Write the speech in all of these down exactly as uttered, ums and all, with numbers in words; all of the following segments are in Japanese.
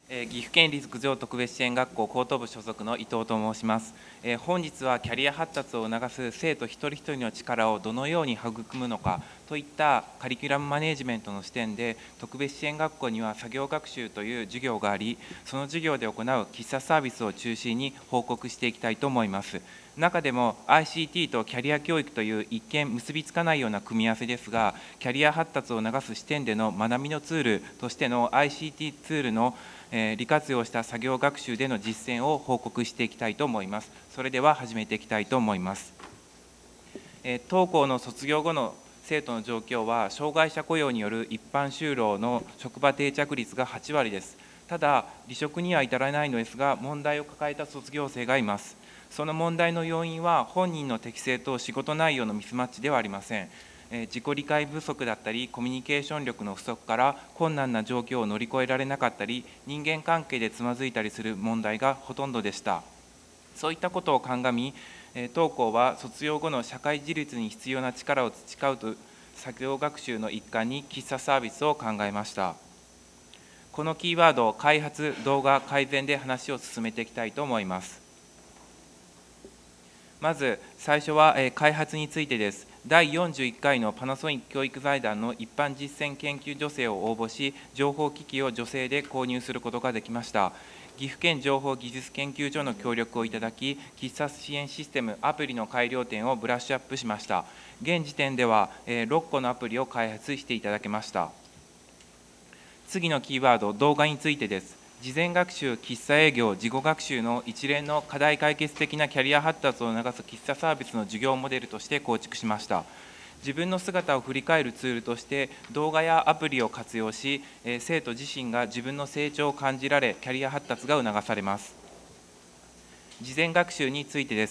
えー岐阜県立九条特別支援学校高等部所属の伊藤と申します。えー本日はキャリア発達を促す生徒一人一人の力をどのように育むのかといったカリキュラムマネジメントの視点で、特別支援学校には作業学習という授業があり、その授業で行う喫茶サービスを中心に報告していきたいと思います。中でも アイシーティー とキャリア教育という一見結びつかないような組み合わせですが、キャリア発達を促す視点での学びのツールとしての アイシーティー ツールのえー利活用した作業学習での実践を報告していきたいと思います。それでは始めていきたいと思います。えー当校の卒業後の生徒の状況は、障害者雇用による一般就労の職場定着率がはちわりです。ただ、離職には至らないのですが、問題を抱えた卒業生がいます。その問題の要因は、本人の適性と仕事内容のミスマッチではありません。えー自己理解不足だったり、コミュニケーション力の不足から困難な状況を乗り越えられなかったり、人間関係でつまずいたりする問題がほとんどでした。そういったことを鑑み、えー当校は卒業後の社会自立に必要な力を培うと作業学習の一環に喫茶サービスを考えました。このキーワード、開発、動画、改善で話を進めていきたいと思います。まず最初はえー開発についてです。だいよんじゅういっかいのパナソニック教育財団の一般実践研究助成を応募し、情報機器を助成で購入することができました。岐阜県情報技術研究所の協力をいただき、喫茶支援システム、アプリの改良点をブラッシュアップしました。現時点ではえーろっこのアプリを開発していただけました。次のキーワード、動画についてです。事前学習、喫茶営業、自己学習の一連の課題解決的なキャリア発達を促す喫茶サービスの授業モデルとして構築しました。自分の姿を振り返るツールとして、動画やアプリを活用し、えー生徒自身が自分の成長を感じられ、キャリア発達が促されます。事前学習についてです。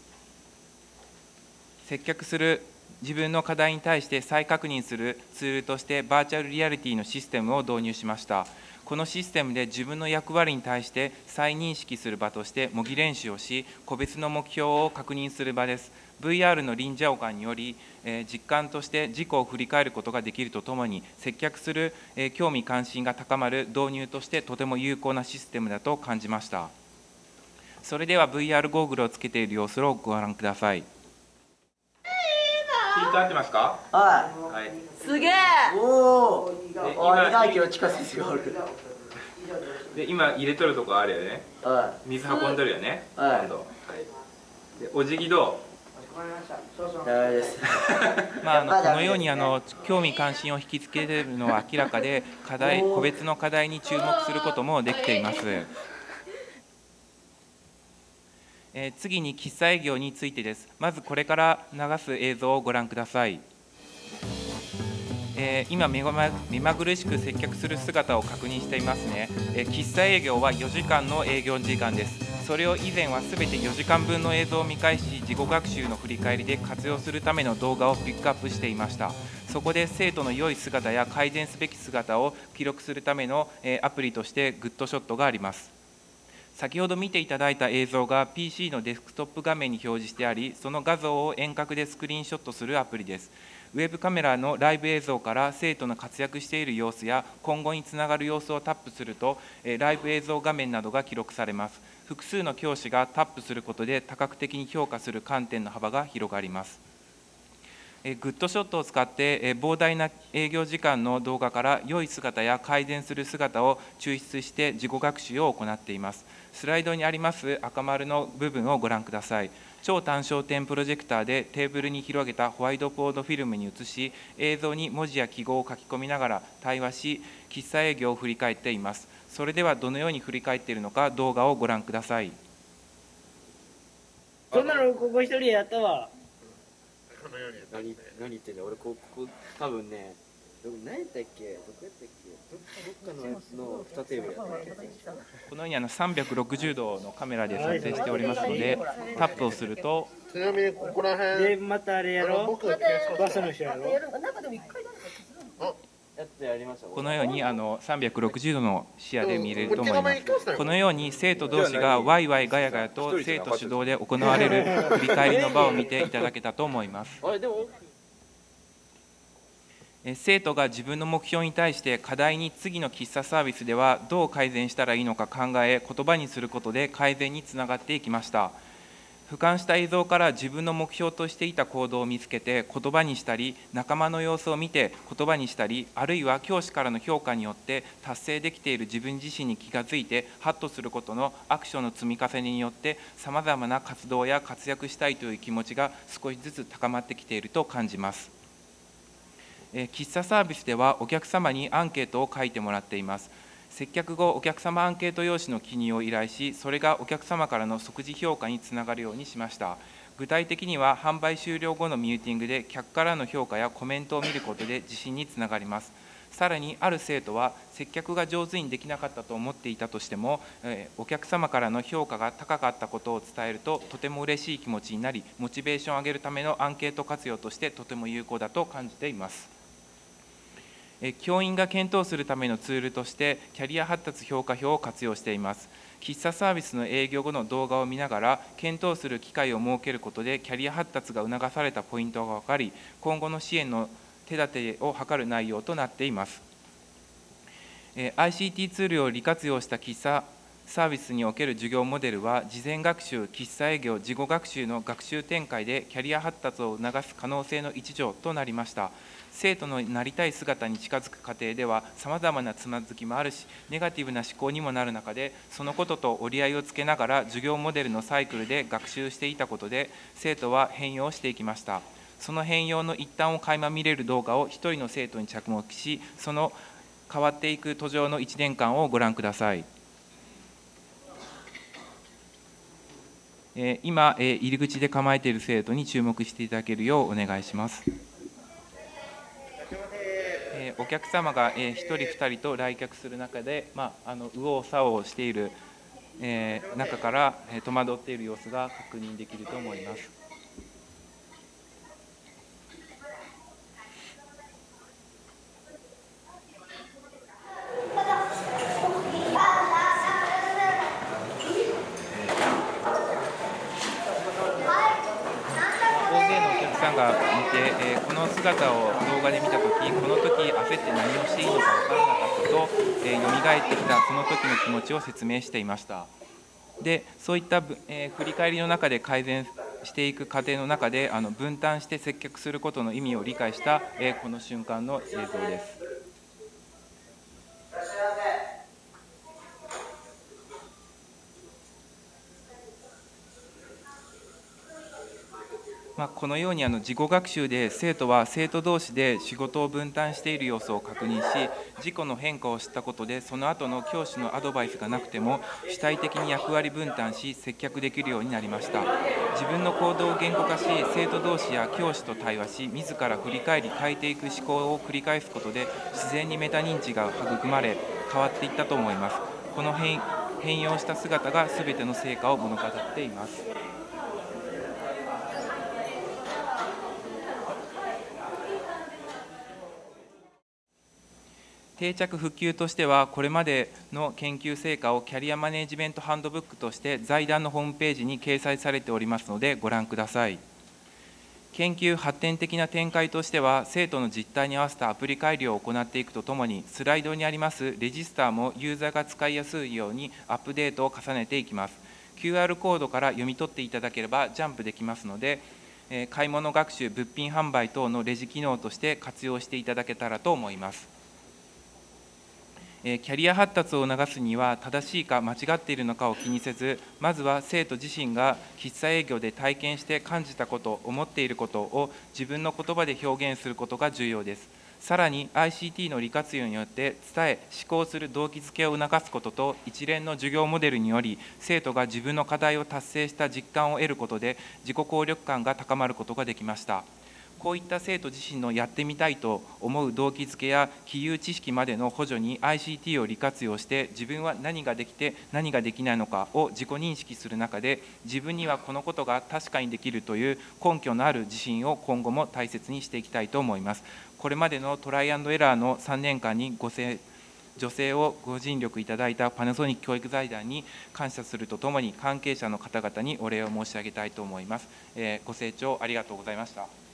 接客する自分の課題に対して再確認するツールとして、バーチャルリアリティのシステムを導入しました。このシステムで自分の役割に対して再認識する場として模擬練習をし、個別の目標を確認する場です。ブイアール の臨場感により、えー実感として自己を振り返ることができるとともに、接客するえー興味関心が高まる導入としてとても有効なシステムだと感じました。それでは ブイアール ゴーグルをつけている様子をご覧ください。ピート合ってますか？ ははい。 すげえ。 い。おお。 でおい、大輝の近先生がおる。 で今入れとるとこあるよね。 は水運んでるよね。 はい今度。はい。でお辞儀どい。ダメです。 う？まああのこのようにあの興味関心を引きつけるのは明らかで、課題個別の課題に注目することもできています。えー次に喫茶営業についてです。まずこれから流す映像をご覧ください。えー今目ま目まぐるしく接客する姿を確認していますね。えー喫茶営業はよじかんの営業時間です。それを以前はすべてよじかんぶんの映像を見返し、自己学習の振り返りで活用するための動画をピックアップしていました。そこで生徒の良い姿や改善すべき姿を記録するためのえーアプリとしてグッドショットがあります。先ほど見ていただいた映像が ピーシー のデスクトップ画面に表示してあり、その画像を遠隔でスクリーンショットするアプリです。ウェブカメラのライブ映像から生徒の活躍している様子や今後につながる様子をタップすると、えーライブ映像画面などが記録されます。複数の教師がタップすることで多角的に評価する観点の幅が広がります。えーグッドショットを使ってえー膨大な営業時間の動画から良い姿や改善する姿を抽出して自己学習を行っています。スライドにあります赤丸の部分をご覧ください。超単焦点プロジェクターでテーブルに広げたホワイトボードフィルムに映し、映像に文字や記号を書き込みながら対話し、喫茶営業を振り返っています。それではどのように振り返っているのか動画をご覧ください。 そんなのここ一人でやったわ。 何、何言ってんだ。俺ここ多分ね。ど何やったっけ。どこやったっけ。どっかのやつの二テーブルやったっこのようにあのさんびゃくろくじゅうどのカメラで撮影しておりますので、タップをするとちなみにここら辺でまたあれやろ。 僕がバスの人やろ。 中でも一回だやってやりました。 このようにあのさんびゃくろくじゅうどの視野で見れると思います。このように生徒同士がワイワイガヤガヤと生徒主導で行われる振り返りの場を見ていただけたと思います。 あれでも。 生徒が自分の目標に対して課題に次の喫茶サービスではどう改善したらいいのか考え、言葉にすることで改善につながっていきました。俯瞰した映像から自分の目標としていた行動を見つけて言葉にしたり、仲間の様子を見て言葉にしたり、あるいは教師からの評価によって達成できている自分自身に気がついてハッとすることのアクションの積み重ねによってさまざまな活動や活躍したいという気持ちが少しずつ高まってきていると感じます。喫茶サービスではお客様にアンケートを書いてもらっています。接客後、お客様アンケート用紙の記入を依頼し、それがお客様からの即時評価につながるようにしました。具体的には、販売終了後のミーティングで客からの評価やコメントを見ることで自信につながります。さらに、ある生徒は、接客が上手にできなかったと思っていたとしても、えー、お客様からの評価が高かったことを伝えると、とても嬉しい気持ちになり、モチベーションを上げるためのアンケート活用としてとても有効だと感じています。教員が検討するためのツールとしてキャリア発達評価表を活用しています。喫茶サービスの営業後の動画を見ながら検討する機会を設けることでキャリア発達が促されたポイントが分かり、今後の支援の手立てを図る内容となっています。アイシーティー ツールを利活用した喫茶サービスにおける授業モデルは、事前学習、喫茶営業、事後学習の学習展開でキャリア発達を促す可能性の一助となりました。生徒のなりたい姿に近づく過程では、さまざまなつまずきもあるし、ネガティブな思考にもなる中で、そのことと折り合いをつけながら、授業モデルのサイクルで学習していたことで、生徒は変容していきました。その変容の一端を垣間見れる動画を一人の生徒に着目し、その変わっていく途上のいちねんかんをご覧ください。今、入り口で構えている生徒に注目していただけるようお願いします。お客様がひとりふたりと来客する中で、まあ、あの右往左往している、えー、中から戸惑っている様子が確認できると思います。が見て、えー、この姿を動画で見たとき、この時焦って何をしていいのか分からなかったと、えー、蘇ってきたその時の気持ちを説明していました。で、そういった、えー、振り返りの中で改善していく過程の中で、あの分担して接客することの意味を理解した、えー、この瞬間の映像です。まあ、このようにあの自己学習で生徒は生徒同士で仕事を分担している様子を確認し、自己の変化を知ったことで、その後の教師のアドバイスがなくても主体的に役割分担し接客できるようになりました。自分の行動を言語化し、生徒同士や教師と対話し、自ら振り返り変えていく思考を繰り返すことで自然にメタ認知が育まれ変わっていったと思います。この 変, 変容した姿が全ての成果を物語っています。定着普及としては、これまでの研究成果をキャリアマネジメントハンドブックとして財団のホームページに掲載されておりますのでご覧ください。研究発展的な展開としては、生徒の実態に合わせたアプリ改良を行っていくとともに、スライドにありますレジスターもユーザーが使いやすいようにアップデートを重ねていきます。キューアール コードから読み取っていただければジャンプできますので、買い物学習、物品販売等のレジ機能として活用していただけたらと思います。キャリア発達を促すには、正しいか間違っているのかを気にせず、まずは生徒自身が喫茶営業で体験して感じたこと、思っていることを自分の言葉で表現することが重要です。さらに アイシーティー の利活用によって伝え、思考する動機づけを促すことと、一連の授業モデルにより、生徒が自分の課題を達成した実感を得ることで、自己効力感が高まることができました。こういった生徒自身のやってみたいと思う動機づけや起有知識までの補助に アイシーティー を利活用して、自分は何ができて何ができないのかを自己認識する中で、自分にはこのことが確かにできるという根拠のある自信を今後も大切にしていきたいと思います。これまでのトライアンドエラーのさんねんかんにご助成をご尽力いただいたパナソニック教育財団に感謝するとともに、関係者の方々にお礼を申し上げたいと思います。えー、ご清聴ありがとうございました。